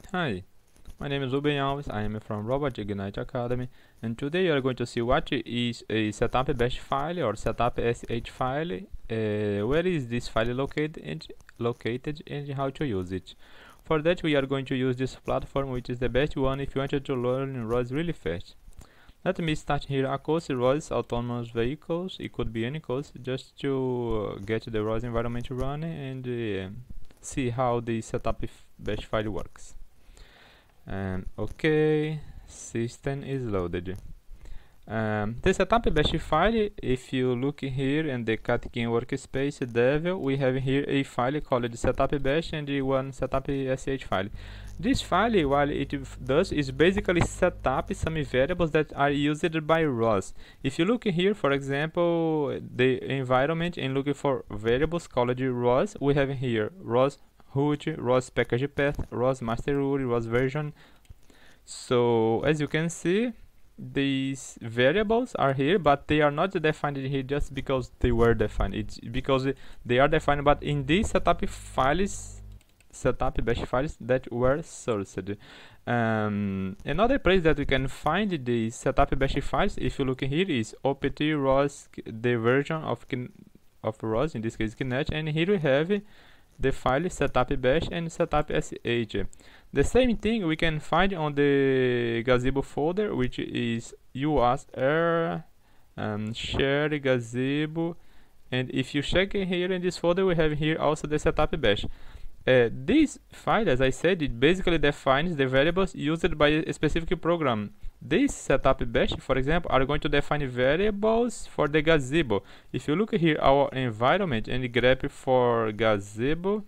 Hi, my name is Ruben Alves. I am from Robotics Academy, and today you are going to see what is a setup.bash file or setup.sh file. Where is this file located and how to use it. For that, we are going to use this platform, which is the best one if you wanted to learn ROS really fast. Let me start here a course, ROS autonomous vehicles. It could be any course, just to get the ROS environment running and see how the setup.bash file works. Okay, system is loaded. The setup.bash file, if you look here in the Catkin workspace dev, we have here a file called setup.bash and one setup.sh file. This file, what it does is basically set up some variables that are used by ROS. If you look here, for example, the environment and looking for variables called ROS, we have here ROS root, ROS package path, ROS master root, ROS version. So as you can see, these variables are here, but they are not defined here just because they were defined. It's because they are defined, but in these setup.bash files that were sourced. Another place that we can find the setup.bash files, if you look here, is opt ROS, the version of ROS, in this case Kinet, and here we have the file setup.bash and setup.sh. The same thing we can find on the gazebo folder, which is usr share gazebo, and if you check here in this folder, we have here also the setup.bash. This file, as I said, it basically defines the variables used by a specific program. This setup.bash, for example, are going to define variables for the gazebo. If you look here our environment and grep for gazebo,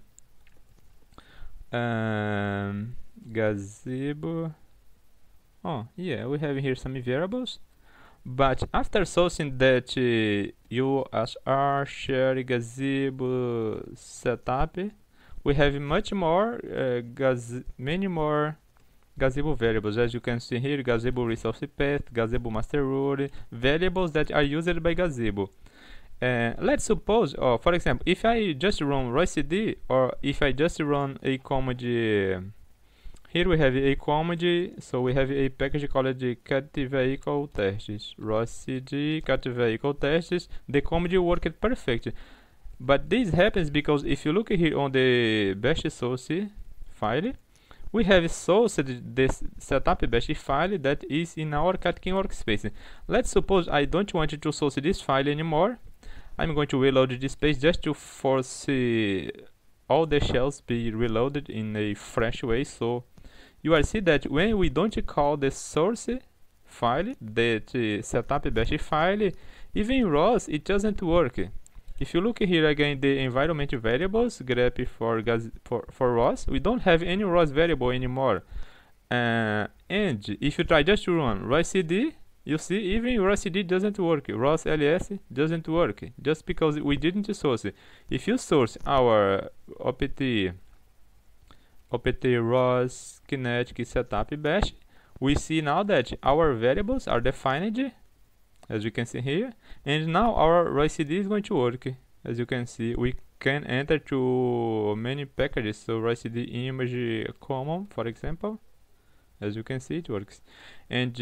oh yeah, we have here some variables, but after sourcing that usr share gazebo setup, we have much more many more gazebo variables. As you can see here, gazebo resource path, gazebo master root, variables that are used by gazebo. Let's suppose, for example, if I just run ROScd, or if I just run a command, here we have a command, so we have a package called cat vehicle tests, ROScd cat vehicle tests. The command worked perfect. But this happens because if you look here on the bash source file, we have sourced this setup.bash file that is in our Catkin workspace. Let's suppose I don't want to source this file anymore. I'm going to reload this page just to force all the shells be reloaded in a fresh way. So you will see that when we don't call the source file, that setup.bash file, even ROS, it doesn't work. If you look here again, the environment variables, grep for ROS, we don't have any ROS variable anymore. And if you try just to run ROScd, you see even ROScd doesn't work, ROS ls doesn't work, just because we didn't source it. If you source our opt ROS kinetic setup.bash, we see now that our variables are defined, as you can see here, and now our ROScd is going to work. As you can see, we can enter to many packages, so ROScd image common, for example, as you can see, it works. And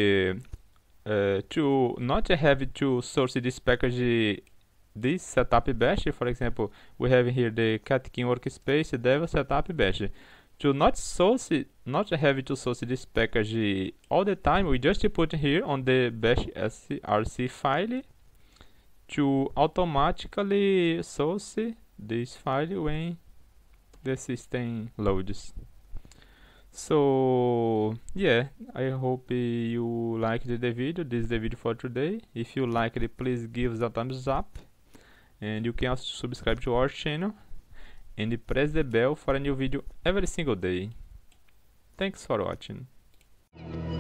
to not have to source this package, this setup.bash, for example, we have here the Catkin workspace dev setup.bash. To not have to source this package all the time, we just put here on the bash src file to automatically source this file when the system loads. So yeah, I hope you liked the video. This is the video for today. If you liked it, please give a thumbs up, and you can also subscribe to our channel and press the bell for a new video every single day. Thanks for watching.